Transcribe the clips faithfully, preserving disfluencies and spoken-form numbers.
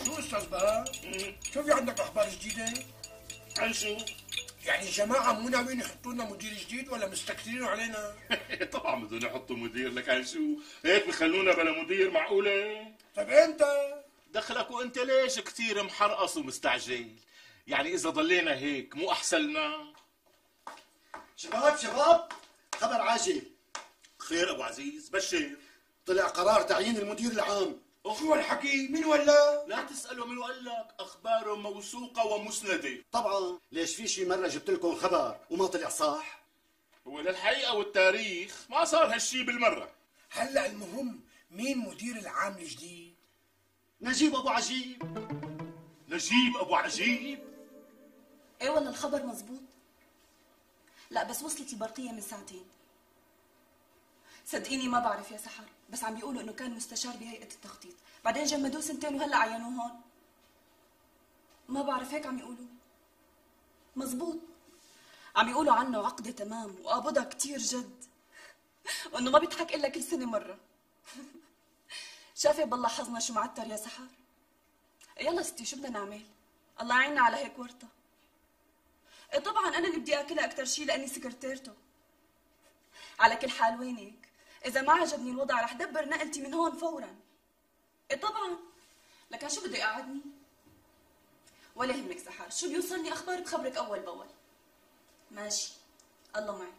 شو استاذ بهاء؟ شو في عندك اخبار جديده؟ عن شو؟ يعني الجماعه مو ناويين يحطوا لنا مدير جديد ولا مستكثرين علينا؟ طبعا بدهم يحطوا مدير، لك عن شو؟ هيك بخلونا بلا مدير؟ معقوله؟ طيب انت دخلك وانت ليش كثير محرقص ومستعجل؟ يعني اذا ضلينا هيك مو احسن لنا؟ شباب شباب، خبر عاجل. خير ابو عزيز، بشر. طلع قرار تعيين المدير العام. شو هالحكي؟ مين ولا؟ لا تسأله من قال لك، أخباره موثوقة ومسندة. طبعا، ليش في شي مرة جبت لكم خبر وما طلع صح؟ هو للحقيقة والتاريخ ما صار هالشي بالمرة. هلا المهم مين مدير العام الجديد؟ نجيب أبو عجيب. نجيب أبو عجيب؟ ايه والله الخبر مزبوط. لا بس وصلت البرقية من ساعتين. صدقيني ما بعرف يا سحر، بس عم بيقولوا انه كان مستشار بهيئة التخطيط، بعدين جمدوه سنتين وهلا عينوه هون. ما بعرف، هيك عم يقولوا. مزبوط، عم يقولوا عنه عقدة تمام وقابضها كتير جد، وانه ما بيضحك الا كل سنة مرة. شايفة بالله حظنا شو معتر يا سحر. يلا ستي شو بدنا نعمل؟ الله يعيننا على هيك ورطة. إيه طبعا انا اللي بدي اكلها اكثر شيء لاني سكرتيرته. على كل حال وينك؟ إذا ما عجبني الوضع رح دبر نقلتي من هون فورا. إيه طبعا، لكن شو بده يقعدني؟ ولا يهمك سحر، شو بيوصلني أخبار بخبرك أول بأول. ماشي، الله معك.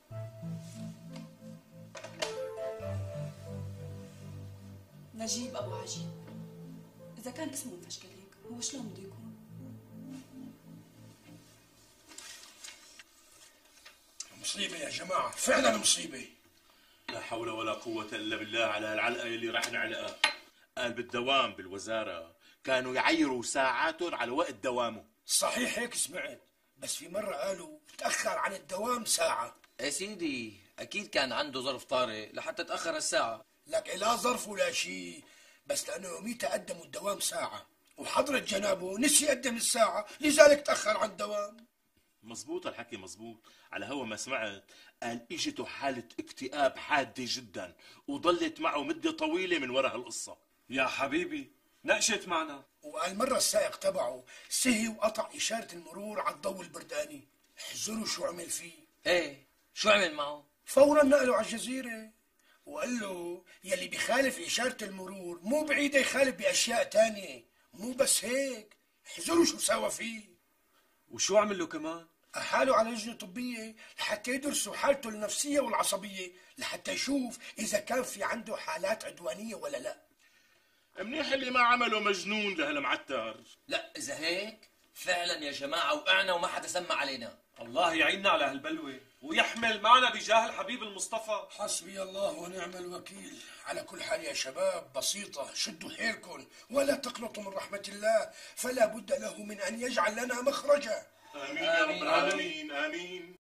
نجيب أبو عجيب، إذا كان اسمه مفشكل هيك هو شلون بده يكون؟ مصيبة يا جماعة، فعلا مصيبة. لا حول ولا قوة إلا بالله على هالعلقة اللي راح نعلقها. قال بالدوام بالوزارة كانوا يعيروا ساعاتهم على وقت دوامه. صحيح هيك سمعت، بس في مرة قالوا تأخر عن الدوام ساعة. يا سيدي أكيد كان عنده ظرف طارئ لحتى تأخر الساعة. لك لا ظرف ولا شيء، بس لأنه يوميتها قدموا الدوام ساعة وحضرة جنابه نسي يقدم الساعة، لذلك تأخر عن الدوام. مزبوط الحكي مزبوط. على هو ما سمعت قال اجته حالة اكتئاب حادة جدا وظلت معه مدة طويلة من وراء هالقصة. يا حبيبي ناقشت معنا. وقال مرة السائق تبعه سهي وقطع إشارة المرور على الضوء البرداني. احزروا شو عمل فيه. ايه شو عمل معه؟ فورا نقله على الجزيرة وقال له يلي بيخالف إشارة المرور مو بعيدة يخالف بأشياء تانية، مو بس هيك، احزروا شو سوى فيه. وشو عمل له كمان؟ أحاله على لجنة طبية لحتى يدرسوا حالته النفسية والعصبية، لحتى يشوف إذا كان في عنده حالات عدوانية ولا لا. منيح اللي ما عمله مجنون لهالمعتر. لا إذا هيك فعلا يا جماعة وقعنا وما حدا سمع علينا. الله يعيننا على هالبلوة ويحمل معنا بجاه الحبيب المصطفى. حسبي الله ونعم الوكيل. على كل حال يا شباب بسيطة، شدوا حيلكم ولا تقنطوا من رحمة الله، فلا بد له من أن يجعل لنا مخرجا. آمين يا رب العالمين، آمين.